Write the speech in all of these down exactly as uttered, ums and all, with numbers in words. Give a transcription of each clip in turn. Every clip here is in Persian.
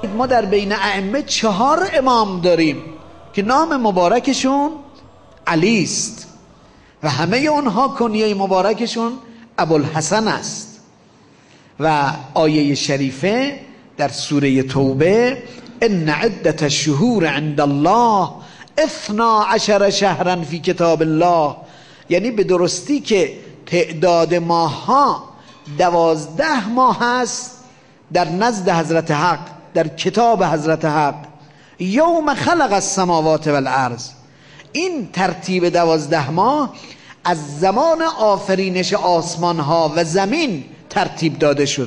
ما در بین ائمه چهار امام داریم که نام مبارکشون علی است و همه اونها کنیه مبارکشون ابوالحسن است. و آیه شریفه در سوره توبه ان عدت الشهور عند الله اثنا عشر شهرا فی کتاب الله، یعنی به درستی که تعداد ماه ها دوازده ماه است در نزد حضرت حق، در کتاب حضرت حق، یوم خلق السماوات والارض. این ترتیب دوازده ماه از زمان آفرینش آسمان ها و زمین ترتیب داده شد.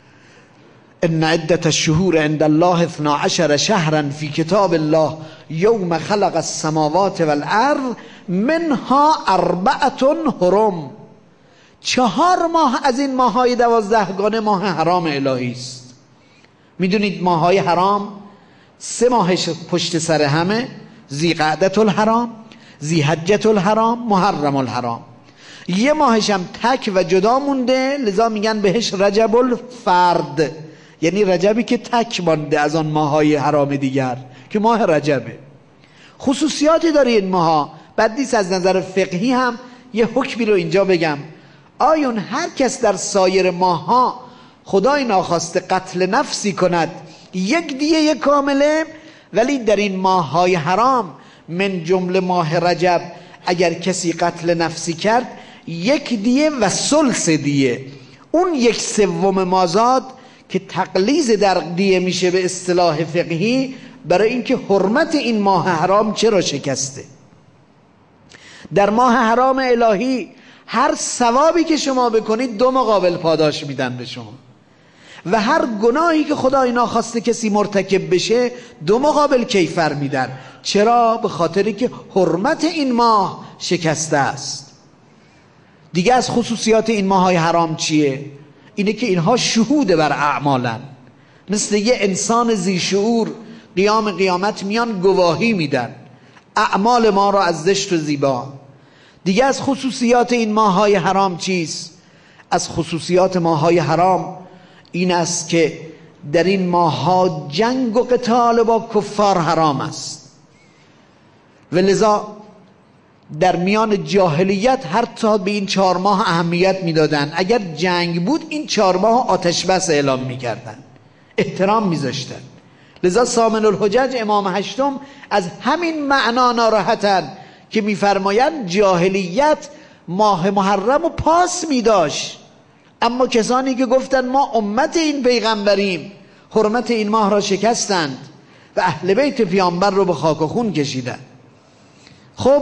ان عدت الشهور عند الله اثنا عشر شهرا فی کتاب الله یوم خلق السماوات والارض منها اربعة حرم. چهار ماه از این ماهای دوازدهگانه ماه حرام الهی است. میدونید ماهای حرام سه ماهش پشت سر همه، ذیقعدة الحرام، ذیحجة الحرام، محرم الحرام. یه ماهش هم تک و جدا مونده، لذا میگن بهش رجب الفرد، یعنی رجبی که تک مانده از آن ماهای حرام دیگر که ماه رجبه. خصوصیاتی داره این ماها. بعد نیست از نظر فقهی هم یه حکمی رو اینجا بگم. آیون هر کس در سایر ماها خدای ناخواسته قتل نفسی کند یک دیه کامله، ولی در این ماهای حرام من جمله ماه رجب اگر کسی قتل نفسی کرد یک دیه و ثلث دیه. اون یک سوم مازاد که تقلیز در دیه میشه به اصطلاح فقهی، برای اینکه حرمت این ماه حرام چرا شکسته. در ماه حرام الهی هر ثوابی که شما بکنید دو مقابل پاداش میدن به شما، و هر گناهی که خدای ناخواسته کسی مرتکب بشه دو مقابل کیفر میدن. چرا؟ به خاطری که حرمت این ماه شکسته است. دیگه از خصوصیات این ماهای حرام چیه؟ اینه که اینها شهود بر اعمالن، مثل یه انسان ذی شعور قیام قیامت میان گواهی میدن اعمال ما را از زشت و زیبا. دیگه از خصوصیات این ماهای حرام چیست؟ از خصوصیات ماهای حرام این است که در این ماها جنگ و قتال با کفار حرام است، و لذا در میان جاهلیت هر تا به این چهار ماه اهمیت میدادن. اگر جنگ بود این چهار ماه آتش بس اعلام میکردن، احترام میذاشتن. لذا سامن الحجج امام هشتم از همین معنا ناراحتن که میفرمایند جاهلیت ماه محرم و پاس میداشت، اما کسانی که گفتن ما امت این پیغمبریم حرمت این ماه را شکستند و اهل بیت پیامبر رو به خاک و خون کشیدند. خب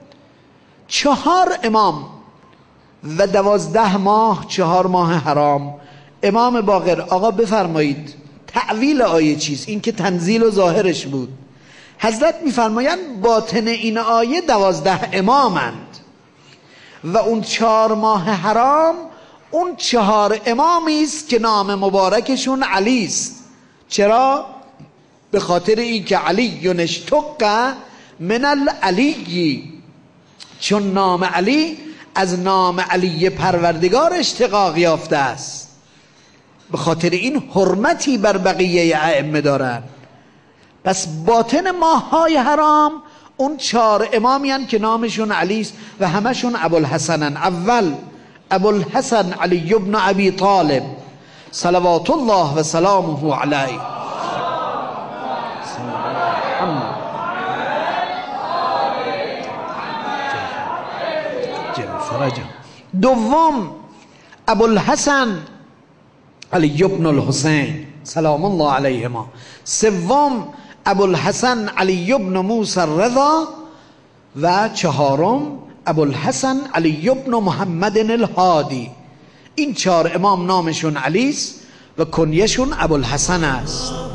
چهار امام و دوازده ماه، چهار ماه حرام. امام باقر آقا بفرمایید تعویل آیه چیست؟ این که تنزیل و ظاهرش بود. حضرت میفرمایند باطن این آیه دوازده امامند و اون چهار ماه حرام اون چهار امامی است که نام مبارکشون علی است. چرا؟ به خاطر این که علی اشتق من العلی، چون نام علی از نام علی پروردگار اشتقاق یافته است، به خاطر این حرمتی بر بقیه ائمه دارن. پس باطن ماهای حرام اون چهار امامی هن که نامشون علی است و همشون ابوالحسنن. اول ابوالحسن علی بن ابی طالب صلوات الله و سلامه علیه. دوم ابوالحسن علی بن الحسین سلام الله علیهما. سوم ابوالحسن علی بن موسی الرضا. و چهارم ابوالحسن علی بن محمد الهادی. این چهار امام نامشون علی است و کنیشون ابوالحسن است.